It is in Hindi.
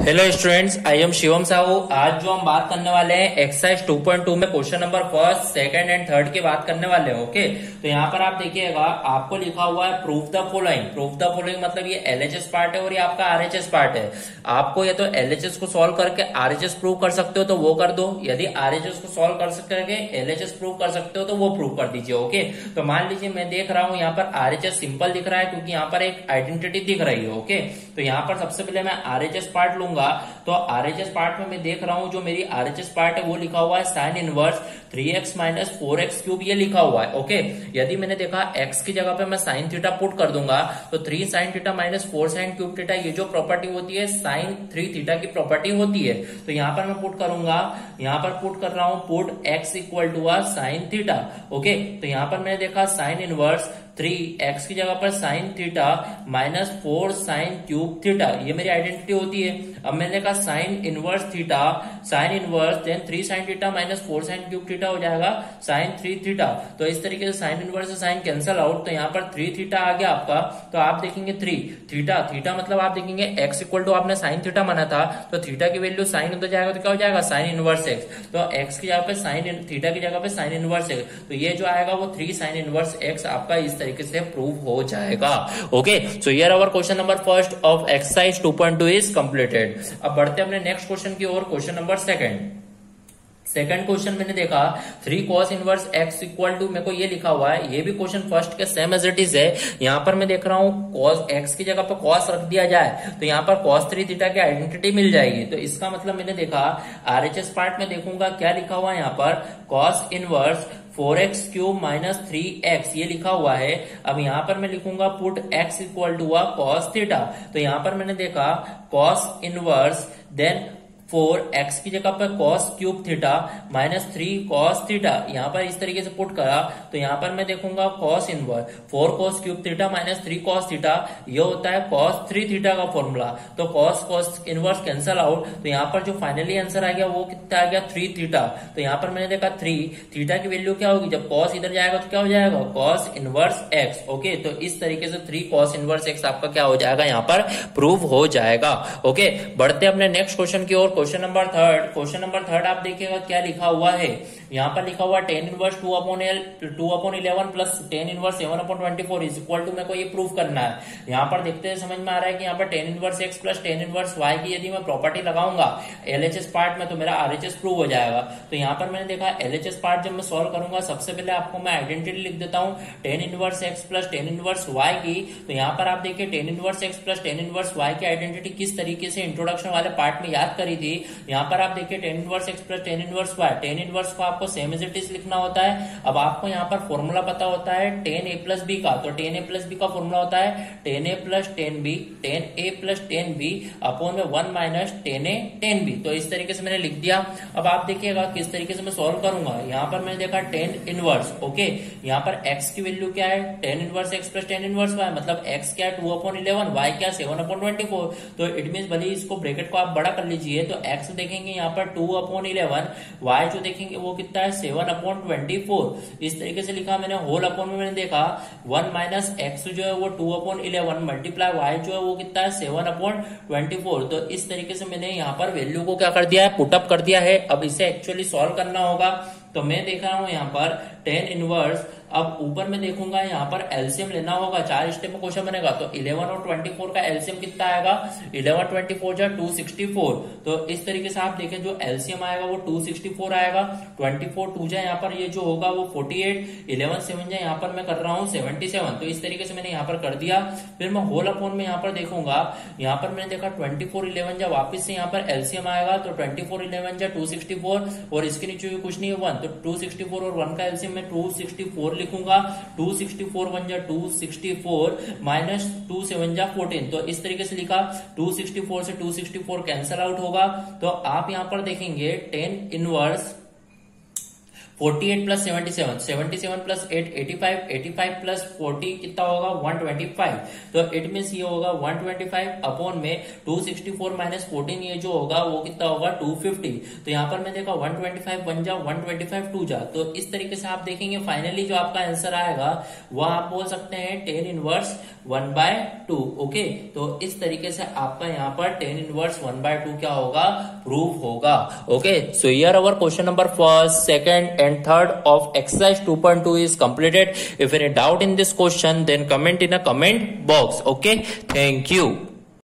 Hello students, I am Shivam Sahu. आज जो हम बात करने वाले हैं एक्सरसाइज 2.2 में question number first, second and third की बात करने वाले हैं। ओके, तो यहाँ पर आप देखिएगा, आपको लिखा हुआ है proof the following. Proof the following मतलब ये एलएचएस पार्ट है और ये आपका आरएचएस पार्ट है। आपको या तो एलएचएस को सॉल्व करके आरएचएस प्रूव कर सकते हो तो वो कर दो, यदि आरएचएस को सॉल्व कर करके एलएचएस प्रूव कर सकते हो तो वो प्रूव कर दीजिए। ओके, तो मान लीजिए मैं देख रहा हूँ यहाँ पर आरएचएस सिंपल दिख रहा है क्योंकि यहाँ पर एक आइडेंटिटी दिख रही है। ओके, तो यहाँ पर सबसे पहले मैं आरएचएस पार्ट लूंगा। तो आरएचएस पार्ट में मैं देख रहा हूं जो मेरी आरएचएस पार्ट है वो लिखा हुआ है sine inverse 3x minus 4x cube, ये लिखा हुआ है। ओके, यदि मैंने देखा x की जगह पे मैं साइन थीटा पुट कर दूंगा तो 3 sine theta minus 4 sine cube theta, ये जो प्रॉपर्टी होती है साइन 3 थीटा की प्रॉपर्टी होती है। तो यहाँ पर मैं पुट करूंगा, यहाँ पर पुट कर रहा हूं put x equal to sine theta. Okay, तो यहाँ पर मैंने देखा साइन इनवर्स 3x की जगह पर sine theta minus 4 sine cube theta, ये मेरी आइडेंटिटी होती है। अब मैंने देखा sine inverse theta, sine inverse then 3 sine theta minus 4 sine cube theta हो जाएगा साइन 3 थीटा। तो इस तरीके से साइन इनवर्स से साइन कैंसल आउट, तो यहाँ पर 3 थीटा आ गया आपका। तो आप देखेंगे 3 थीटा, थीटा मतलब आप देखेंगे x इक्वल टू आपने साइन थीटा माना था तो थीटा की वैल्यू साइन होता जाएगा तो क्या हो जाएगा साइन इनवर्स x। तो x की जगह पे साइन, थीटा की जगह पे साइन इनवर्स x, तो ये जो आएगा वो 3 साइन इनवर्स x आपका इस तरीके से प्रूव हो जाएगा। Okay, so here our question number first of exercise 2.2 is completed. अब बढ़ते हैं अपने नेक्स्ट क्वेश्चन की ओर, क्वेश्चन नंबर सेकंड क्वेश्चन मैंने देखा 3 cos inverse x equal to, मेरे को ये लिखा हुआ है, ये भी क्वेश्चन फर्स्ट के सेम एज इट इज है। यहाँ पर मैं देख रहा हूँ cos x की जगह पर cos रख दिया जाए तो यहाँ पर cos 3 थीटा की आइडेंटिटी मिल जाएगी। तो इसका मतलब मैंने देखा आरएचएस पार्ट में देखूंगा क्या लिखा हुआ है, यहाँ पर cos inverse 4x cube minus 3x, ये लिखा हुआ है। अब यहाँ पर मैं लिखूंगा put x equal to cos theta. तो यहाँ पर मैंने देखा cos इनवर्स देन 4x की जगह पर cos cube theta minus 3 cos theta, यहाँ पर इस तरीके से पुट करा तो यहाँ पर मैं देखूंगा cos inverse 4 cos cube theta minus 3 cos theta, ये होता है cos 3 थीटा का फॉर्मूला। तो cos इनवर्स कैंसल आउट, तो यहाँ पर जो फाइनली आंसर आ गया वो कितना आ गया 3 थीटा। तो यहाँ पर मैंने देखा 3 थीटा की वैल्यू क्या होगी, जब cos इधर जाएगा तो क्या हो जाएगा cos इनवर्स x। ओके, तो इस तरीके से 3 cos इनवर्स x आपका क्या हो जाएगा, यहाँ पर प्रूव हो जाएगा। ओके, बढ़ते अपने नेक्स्ट क्वेश्चन की ओर, क्वेश्चन नंबर थर्ड आप देखिएगा क्या लिखा हुआ है। यहाँ पर लिखा हुआ tan inverse 2/11 plus tan inverse 7/24 is equal to, मेरे को ये प्रूफ करना है। यहाँ पर देखते हैं समझ में आ रहा है कि यहाँ पर tan inverse x plus tan inverse y की यदि मैं प्रॉपर्टी लगाऊंगा एलएचएस पार्ट में तो मेरा आरएचएस प्रूव हो जाएगा। तो यहाँ पर मैंने देखा एलएचएस पार्ट जब मैं सॉल्व करूंगा सबसे पहले आपको मैं आइडेंटिटी लिख देता हूँ tan inverse x plus tan inverse y की। तो यहाँ पर आप देखिए tan inverse x plus tan inverse y की आइडेंटिटी किस तरीके से इंट्रोडक्शन वाले पार्ट में याद करी थी। यहाँ पर आप देखिए tan inverse x plus tan inverse y, tan inverse को आपको सेम एज इट इज लिखना होता है। अब आपको यहाँ पर फॉर्मूला पता होता है टेन ए प्लस बी का, तो टेन ए प्लस बी का फॉर्मूला होता है tan A plus tan B, tan A plus tan B upon में 1 minus tan A tan B. तो इस तरीके से मैंने लिख दिया। अब आप देखिएगा किस तरीके से मैं सॉल्व करूंगा। यहाँ पर मैंने देखा टेन इनवर्स, ओके, यहाँ पर x की वैल्यू क्या है tan inverse x plus tan inverse y, मतलब x क्या है 2/11, y क्या 7/24। तो इट मीन भले इसको ब्रैकेट को आप बड़ा कर लीजिए तो x देखेंगे यहाँ पर 2/11, y जो देखेंगे वो कितना है 7/24। इस तरीके से लिखा मैंने, होल अपॉन में मैंने देखा 1 माइनस एक्स जो है वो 2/11 मल्टीप्लाई y जो है वो कितना है 7/24। तो इस तरीके से मैंने यहाँ पर वैल्यू को क्या कर दिया है, पुटअप कर दिया है। अब इसे एक्चुअली सॉल्व करना होगा। तो मैं देख रहा हूं यहाँ पर टेन इनवर्स, अब ऊपर में देखूंगा यहाँ पर एलसीएम लेना होगा, 4 स्टेप में क्वेश्चन बनेगा। तो 11 और 24 का एलसीएम कितना आएगा, 11 24 जा 264। तो इस तरीके से आप देखें जो एलसीएम आएगा वो 264 आएगा। 24 2 जा यहाँ पर ये जो होगा वो 48, 11 7 जा यहाँ पर मैं कर रहा हूँ 77। तो इस तरीके से मैंने यहाँ पर कर दिया। फिर मैं होल अपॉन में यहाँ पर देखूंगा, यहाँ पर मैंने देखा 24 11 जा वापिस से यहाँ पर एलसीएम आएगा। तो 24 11 जा 264 और इसके नीचे कुछ नहीं है 1, तो 264 और 1 का एलसीएम में 264 लिखूंगा। 264 1 जा 264 माइनस 2 7 जा 14। तो इस तरीके से लिखा, 264 से 264 कैंसल आउट होगा। तो आप यहां पर देखेंगे 10 इनवर्स 48 प्लस 77, 77 प्लस 8 85, 85 प्लस 40 कितना होगा 125। तो इट मीन्स ये होगा 125 अपॉन में 264 माइनस 14, ये जो होगा वो कितना होगा 250। तो यहाँ पर मैं देखा 125 बन जा 125 2 जा। तो इस तरीके से आप देखेंगे फाइनली जो आपका आंसर आएगा वो आप बोल सकते हैं tan इनवर्स 1/2। ओके, तो इस तरीके से आपका यहाँ पर tan इनवर्स 1/2 क्या होगा प्रूव होगा। Okay, so here our question number first, second and third of exercise 2.2 is completed. If any doubt in this question, then comment in a comment box. Okay, thank you.